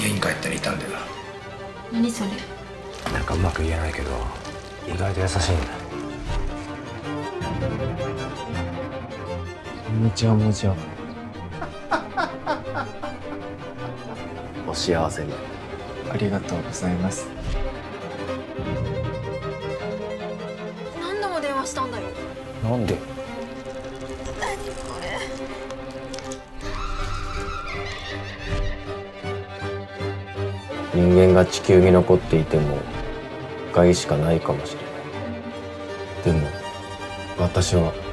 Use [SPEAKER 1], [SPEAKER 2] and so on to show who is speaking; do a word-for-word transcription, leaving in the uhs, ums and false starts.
[SPEAKER 1] 家に帰ったらいたんだよ。
[SPEAKER 2] 何それ。
[SPEAKER 1] なんかうまく言えないけど意外と優しいんだ。
[SPEAKER 3] もちゃもちゃ。
[SPEAKER 1] お幸せに。
[SPEAKER 3] ありがとうございます。
[SPEAKER 2] 何度も電話したんだよ。
[SPEAKER 1] なんで？
[SPEAKER 2] 何これ。
[SPEAKER 1] 人間が地球に残っていても害しかないかもしれない。でも私は